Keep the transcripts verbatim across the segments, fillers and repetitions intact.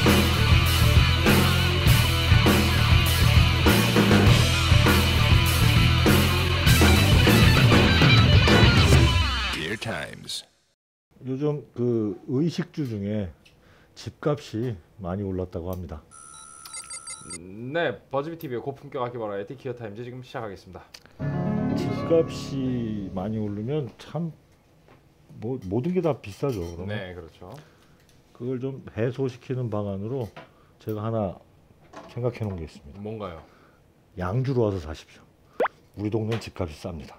요즘 그 의식주 중에 집값이 많이 올랐다고 합니다. 네, 버즈비티비의 고품격 악기 버라이어티 기어타임즈 지금 시작하겠습니다. 집값이 많이 오르면 참 뭐 모든 게 다 비싸죠. 그러면 네, 그렇죠. 그걸 좀 해소시키는 방안으로 제가 하나 생각해 놓은 게 있습니다. 뭔가요? 양주로 와서 사십시오. 우리 동네는 집값이 쌉니다.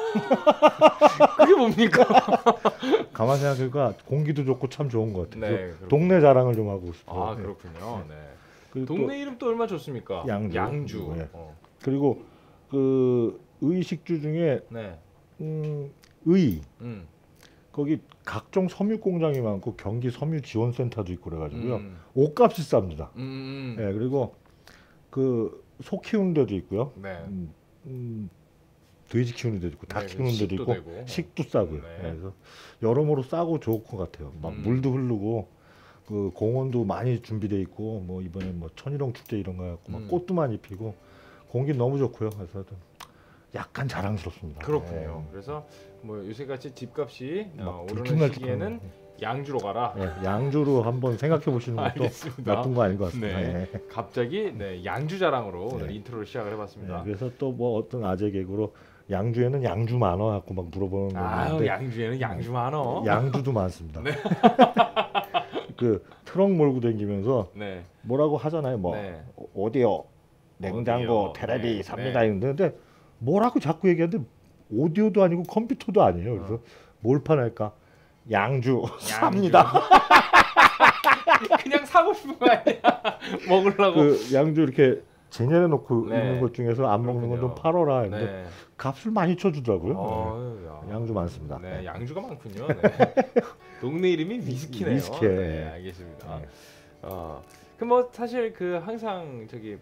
그게 뭡니까? 가만 생각해보니까 공기도 좋고 참 좋은 것 같아요. 네, 동네 자랑을 좀 하고 싶어요. 아, 그렇군요. 네. 네. 동네 이름 또 얼마나 좋습니까? 양주. 양주. 네. 어. 그리고 그 의식주 중에 네. 음, 의 음. 거기 각종 섬유 공장이 많고 경기 섬유 지원센터도 있고 그래가지고요. 음. 옷값이 쌉니다. 음. 네, 그리고 그 소 키우는 데도 있고요. 네. 음, 음, 돼지 키우는 데도 있고 닭 네, 키우는 데도 있고 되고. 식도 싸고요. 네. 네, 그래서 여러모로 싸고 좋을 것 같아요. 막 음. 물도 흐르고 그 공원도 많이 준비돼 있고 뭐 이번에 뭐 천일홍 축제 이런 거 해갖고 막 음. 꽃도 많이 피고 공기 너무 좋고요. 그래서 좀 약간 자랑스럽습니다. 그렇군요. 네. 그래서 뭐 요새같이 집값이 어, 오르는 들쭉날쭉한 시기에는 양주로 가라. 네, 양주로 한번 생각해 보시는 것도 알겠습니다. 나쁜 거 아닌 것 같습니다. 네. 네. 갑자기 네, 양주 자랑으로 네. 오늘 인트로를 시작을 해봤습니다. 네, 그래서 또 뭐 어떤 아재 개그로 양주에는 양주 많어 갖고 막 물어보는 아유, 건데 양주에는 양주 많어. 양주도 많습니다. 네. 그 트럭 몰고 다니면서 네. 뭐라고 하잖아요. 뭐 네. 오디오, 냉장고, 오디오, 테레비 네, 삽니다. 네. 이러는데 뭐라고 자꾸 얘기하는데 오디오도 아니고 컴퓨터도 아니에요. 그래서 어. 뭘 파날까? 양주, 양주. 삽니다. 그냥 사고 싶은 거 아니야? 먹으려고. 그 양주 이렇게 쟁여내 놓고 네. 있는 것 중에서 안 먹는 건 좀 그렇군요. 팔어라 했는데 네. 값을 많이 쳐주더라고요. 어휴, 야. 네. 양주 많습니다. 네, 양주가 많군요. 네. 동네 이름이 위스키네요. 위스키. 네, 알겠습니다. 네. 어, 그 뭐 사실 그 항상 저기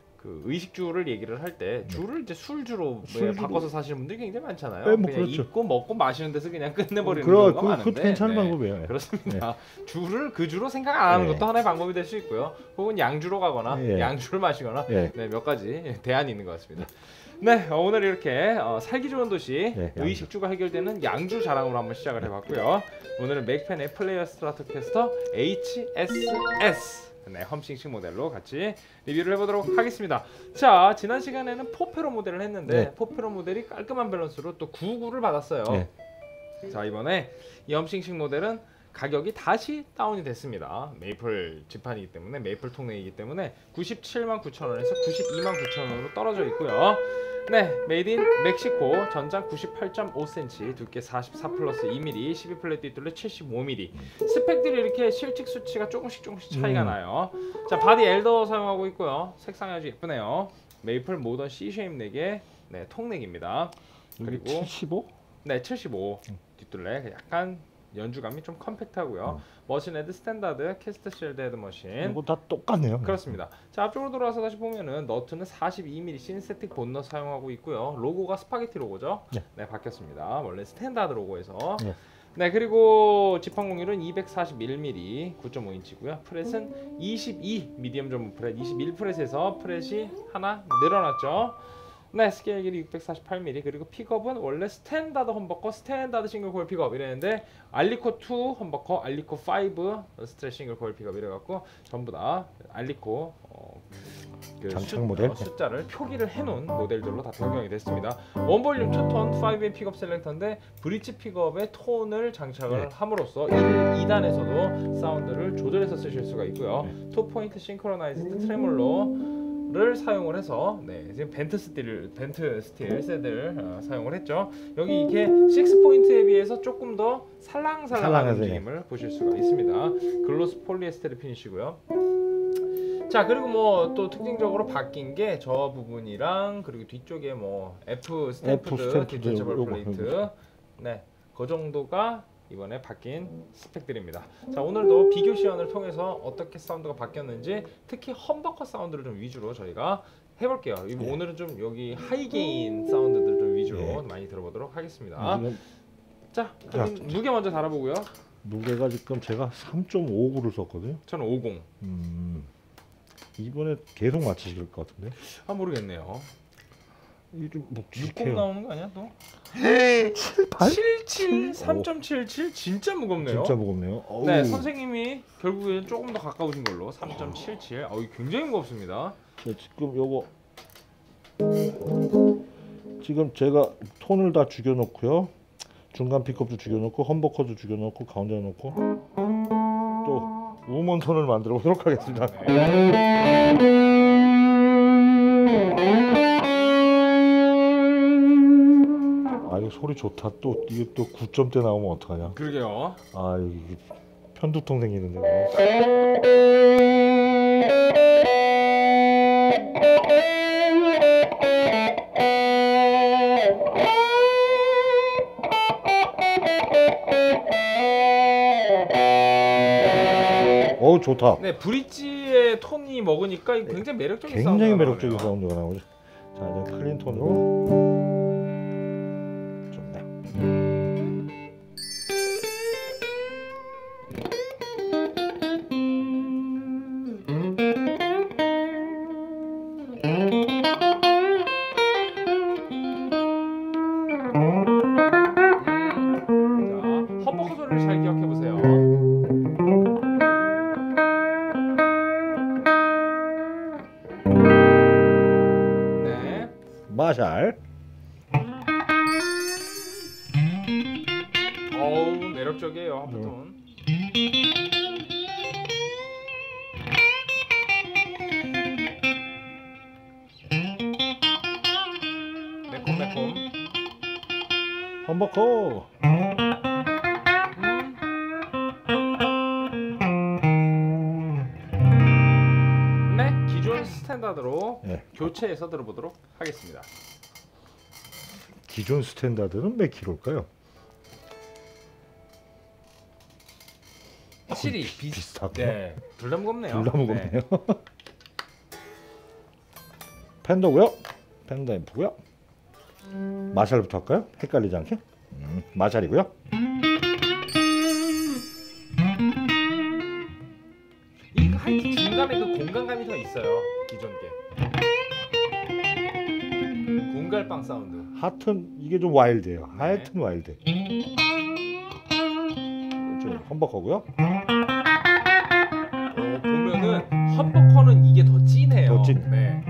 그 의식주를 얘기를 할 때 주를 이제 술주로 뭐 술주로. 바꿔서 사시는 분들이 굉장히 많잖아요. 네, 뭐 그냥 그렇죠. 입고 먹고 마시는 데서 그냥 끝내버리는 그러, 경우가 그, 많은데. 그것도 괜찮은 네. 방법이에요. 그렇습니다. 주를 그 주로 생각 안 하는 네. 것도 하나의 방법이 될 수 있고요. 혹은 양주로 가거나 네. 양주를 마시거나 네. 네, 몇 가지 대안이 있는 것 같습니다. 네, 어, 오늘 이렇게 어, 살기 좋은 도시 네, 양주. 의식주가 해결되는 양주 자랑으로 한번 시작을 해봤고요. 오늘은 맥펜의 플레이어 스트라토캐스터 에이치 에스 에스 네, 험싱싱 모델로 같이 리뷰를 해보도록 하겠습니다. 자, 지난 시간에는 포페로 모델을 했는데 네. 포페로 모델이 깔끔한 밸런스로 또 구구를 받았어요. 네. 자, 이번에 이 험싱싱 모델은 가격이 다시 다운이 됐습니다. 메이플 지판이기 때문에 메이플 통내이기 때문에 구십칠만 구천 원에서 구십이만 구천 원으로 떨어져 있고요. 네, 메이드 인 멕시코, 전장 구십팔 점 오 센티미터, 두께 사십사 플러스 이 밀리미터, 십이 플랫 뒷둘레 칠십오 밀리미터. 스펙들이 이렇게 실직 수치가 조금씩 조금씩 차이가 음. 나요. 자, 바디 엘더 사용하고 있고요. 색상이 아주 예쁘네요. 메이플 모던 C 쉐입 넥의 네, 통넥입니다. 그리고 칠십오? 네, 칠십오 뒷둘레 약간 연주감이 좀 컴팩트하고요. 음. 머신 헤드 스탠다드 캐스트 쉴드 헤드 머신. 이거 다 똑같네요. 그렇습니다. 자, 앞쪽으로 돌아와서 다시 보면은 너트는 사십이 밀리미터 신세틱 본넛 사용하고 있고요. 로고가 스파게티 로고죠. 네. 네, 바뀌었습니다. 원래 스탠다드 로고에서. 네. 네, 그리고 지판 공률은 이백사십일 밀리미터, 구 점 오 인치고요. 프렛은 이십이 미디엄 전문 프렛, 이십일 프렛에서 프렛이 하나 늘어났죠. 네, 스케일 길이 육백사십팔 밀리미터, 그리고 픽업은 원래 스탠다드 험버커, 스탠다드 싱글 코일 픽업 이랬는데 알리코 투 험버커, 알리코 파이브 스트레 싱글 코일 픽업 이래갖고 전부 다 알리코 어, 그 장착 숫, 모델? 어, 숫자를 표기를 해놓은 모델들로 다 변경이 됐습니다. 원볼륨 투톤 파이브 인 픽업 셀렉터인데 브릿지 픽업에 톤을 장착을 네. 함으로써 일, 이 단에서도 사운드를 조절해서 쓰실 수가 있고요. 네. 투 포인트 싱크로나이즈드 트레몰로 를 사용을 해서 네, 지금 벤트 스틸 벤트 스틸 셋을 어, 사용을 했죠. 여기 이게 식스 포인트에 비해서 조금 더 살랑살랑한 살랑해서, 움직임을 보실 수가 있습니다. 글로스 폴리에스테르 피니시고요. 자, 그리고 뭐 또 특징적으로 바뀐 게 저 부분이랑 그리고 뒤쪽에 뭐 F 스탬프드 디테처블 요거, 플레이트 요거. 네, 그 정도가 이번에 바뀐 스펙들입니다. 자, 오늘도 비교 시연을 통해서 어떻게 사운드가 바뀌었는지 특히 험버커 사운드를 좀 위주로 저희가 해볼게요. 네. 오늘은 좀 여기 하이 게인 사운드들 좀 위주로 네. 많이 들어보도록 하겠습니다. 지금 자, 자, 무게 먼저 달아보고요. 무게가 지금 제가 삼 점 오구를 썼거든요. 저는 오십. 음, 이번에 계속 맞추실 것 같은데. 아 모르겠네요. 이좀 육십 묵직해요. 나오는 거 아니야 또? 칠, 팔? 칠십칠, 삼 점 칠칠 진짜 무겁네요. 진짜 무겁네요. 어우. 네, 선생님이 결국엔 조금 더 가까우신 걸로 삼 점 칠칠. 어, 이거 굉장히 무겁습니다. 자, 지금 요거 지금 제가 톤을 다 죽여놓고요. 중간 픽업도 죽여놓고 험버커도 죽여놓고 가운데 놓고 또 우먼 톤을 만들어 보도록 하겠습니다. 아 이거 소리 좋다. 또 이게 또 구 점대 나오면 어떡하냐. 그러게요. 아 이게 편두통 생기는데. 뭐. 어우 좋다. 네, 브릿지의 톤이 먹으니까 이거 굉장히 매력적인 굉장히 사운드가 매력적인 나오네요. 사운드가 나오죠. 자 이제 클린 톤으로 좋네. 자, 험버커 소리를 잘 기억해 보세요. 네. 마샬. 어우, 매력적이에요. 하프톤. 매콤매콤. 험버커. 네, 기존 스탠다드로 네. 교체해서 들어보도록 하겠습니다. 기존 스탠다드는 몇 킬로일까요? 확실히 비- 비, 비슷하고. 네, 둘 다 무겁네요. 둘 다 네. 무겁네요. 팬더고요. 팬더 앰프고요. 마샬부터 할까요? 헷갈리지 않게. 음, 마샬이고요. 이거 하여튼 중간에 그 공간감이 더 있어요. 기존 게. 공갈빵 사운드. 하여튼 이게 좀 와일드해요. 네. 하여튼 와일드. 좀 험버커고요. 어, 보면은 험버커는 이게 더 진해요. 더 진. 네.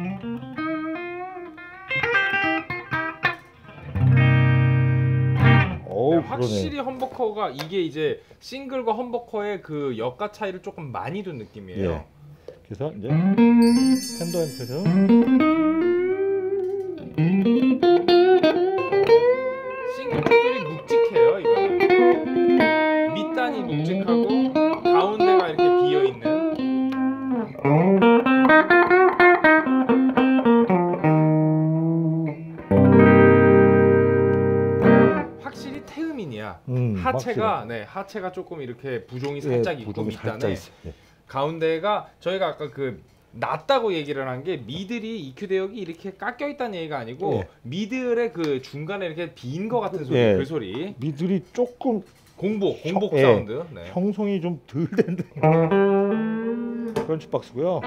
어우 네, 그러네. 확실히 험버커가 이게 이제 싱글과 험버커의 그 역가 차이를 조금 많이 둔 느낌이에요. 예. 그래서 이제 팬더 앰프에서 싱글 쪽들이 묵직해요. 이거는 밑단이 묵직하고 가운데가 이렇게 비어 있는. 확실히 태음인이야. 음, 하체가 네 하체가 조금 이렇게 부종이 확실히, 살짝 예, 있고 부종이 살짝 밑단에 있어요. 예. 가운데가 저희가 아까 그 낮다고 얘기를 한 게 미들이 이큐 대역이 이렇게 깎여 있다는 얘기가 아니고 예. 미들의 그 중간에 이렇게 빈 거 같은 소리 예. 그 소리 미들이 조금 공복 공복 형- 예. 사운드 네. 형성이 좀 덜 된데. 크런치 박스고요.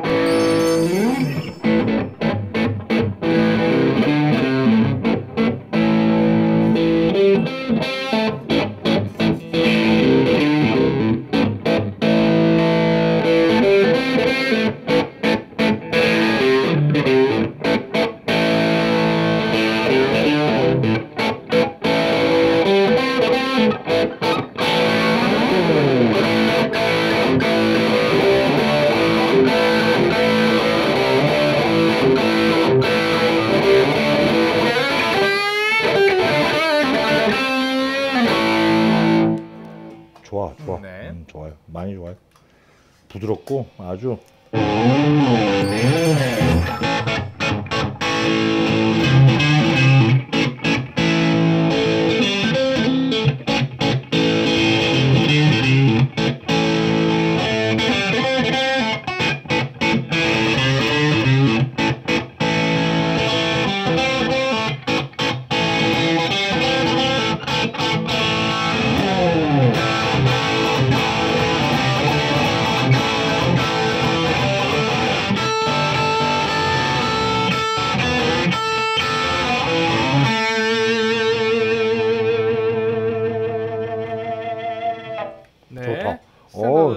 좋아 좋아. 네. 음, 좋아요. 많이 좋아요. 부드럽고 아주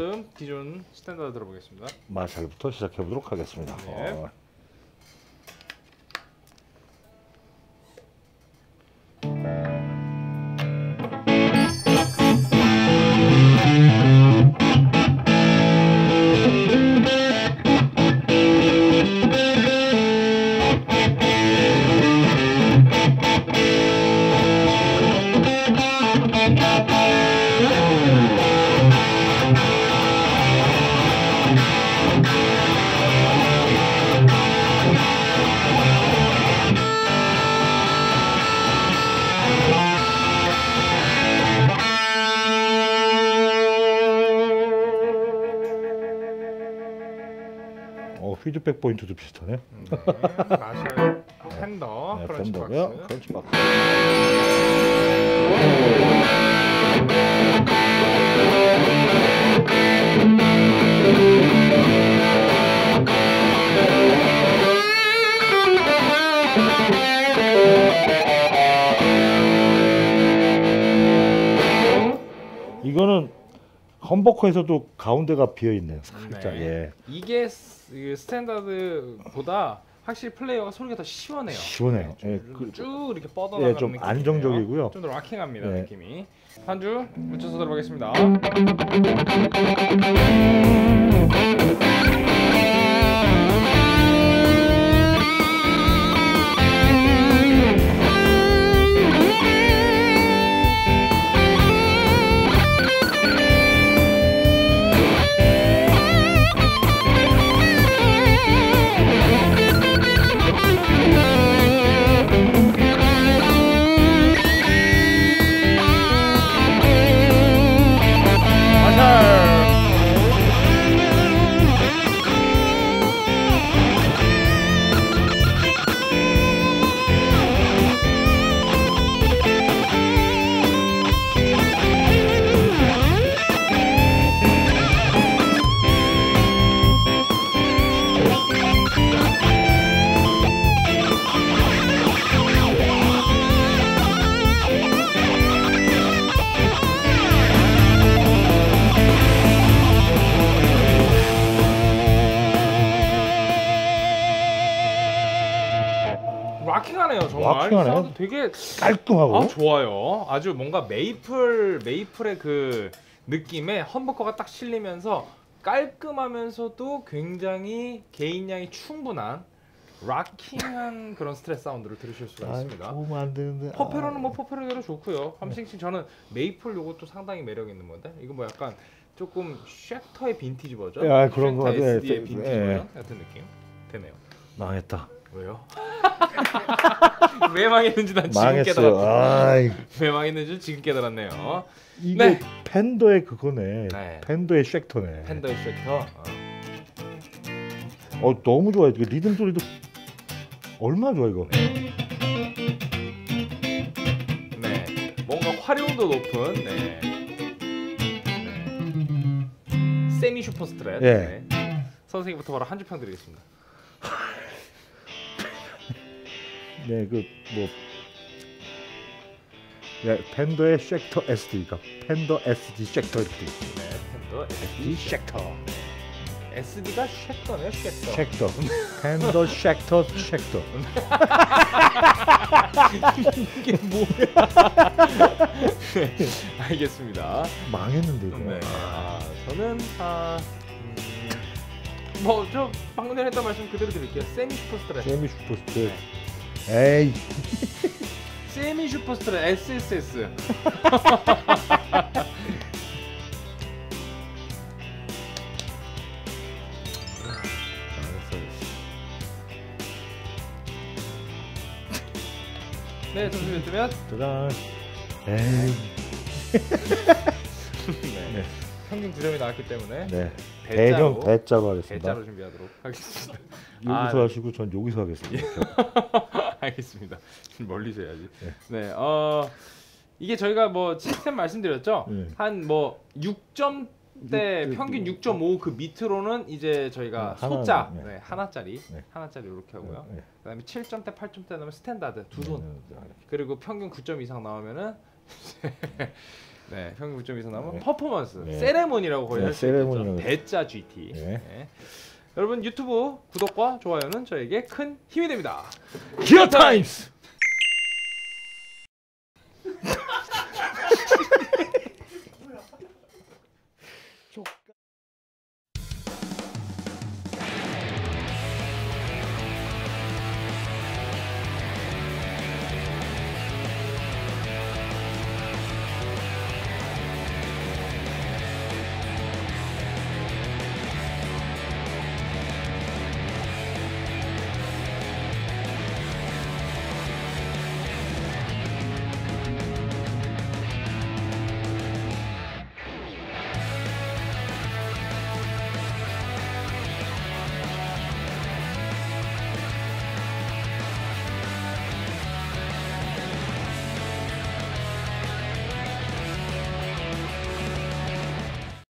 다음 기존 스탠다드 들어보겠습니다. 마샬부터 시작해 보도록 하겠습니다. 네. 어. 어, 피드백 포인트도 비슷하네. 네, 마샬 팬더 네, 크런치 팬더고요. 박스. 크런치 박스. 이거는 험버커에서도 가운데가 비어 있네요. 살짝. 네. 예. 이게 스- 그 스탠다드보다 확실히 플레이어가 소리가 더 시원해요. 시원해요. 네, 예, 좀, 그- 쭉 이렇게 뻗어나가는 예, 좀 느낌이에요. 안정적이고요. 좀 더 락킹합니다 네. 느낌이. 한 줄 묻혀서 들어보겠습니다. 락킹하네요 정말. 락킹하네. 사운드 되게 깔끔하고. 아 좋아요. 아주 뭔가 메이플 메이플의 그 느낌에 험버커가 딱 실리면서 깔끔하면서도 굉장히 개인량이 충분한 락킹한 그런 스트레스 사운드를 들으실 수가 아, 있습니다. 도움 안 되는데. 퍼페로는 뭐 퍼페로대로 좋고요. 함싱싱 저는 메이플 요것도 상당히 매력 있는 건데 이거 뭐 약간 조금 쉑터의 빈티지 버전, 아, 그런 거 쉑터 같아요. 에스디의 예. 빈티지 예. 버전 같은 느낌 되네요. 망했다. 왜요? 왜 망했는지 난 지금 망했어요. 깨달았어. 아이, 왜 망했는지 지금 깨달았네요. 이게 네. 팬더의 그거네. 네. 팬더의 쉑터네. 팬더의 쉑터. 어. 어, 너무 좋아요. 그 리듬 소리도 얼마나 좋아 이거. 네, 뭔가 활용도 높은 네. 네. 세미 슈퍼 스트랩. 예. 네. 선생님부터 바로 한 줄 평 드리겠습니다. 네, 그 뭐 네, 팬더의 쉑터 에스디, 그러니까 팬더 에스디 쉑터 이렇게 돼 있어요. 네, 팬더 에스디 쉑터. 에스디가 쉑터네요, 쉑터. 쉑터. 팬더 쉑터 쉑터. 이게 뭐야? 네, 알겠습니다. 망했는데 이거. 네. 아, 저는 아, 음, 뭐저 방금 전에 했던 말씀 그대로 드릴게요. 세미 슈퍼 스트랩. 세미 슈퍼스트. 에이. 세미 슈퍼 스트랩 에스에스에스. 네, 점수 몇 주면? 짜잔. 에이. 네. 네. 평균 구 점이 나왔기 때문에 네. 대자로 대형 대자로 하겠습니다. 대자로 준비하도록 하겠습니다. 여기서 아, 하시고 전 여기서 하겠습니다. 알겠습니다. 멀리서 해야지. 네. 네, 어 이게 저희가 뭐 시스템 말씀드렸죠. 네. 한 뭐 육 점대 육, 평균 육, 육 점 오 그 밑으로는 이제 저희가 네, 하나, 소자 네. 네, 하나짜리 네. 하나짜리 이렇게 하고요. 네. 그다음에 칠 점대 팔 점대 나오면 스탠다드 두 손. 네, 네, 네. 그리고 평균 구 점 이상 나오면은 네, 평균 구 점 이 이상 나오면 네. 퍼포먼스, 네. 세레모니라고 거의 네, 할수 있죠. 세레모니라고 대짜 지티. 네. 네. 여러분 유튜브 구독과 좋아요는 저에게 큰 힘이 됩니다. 기어 타임스.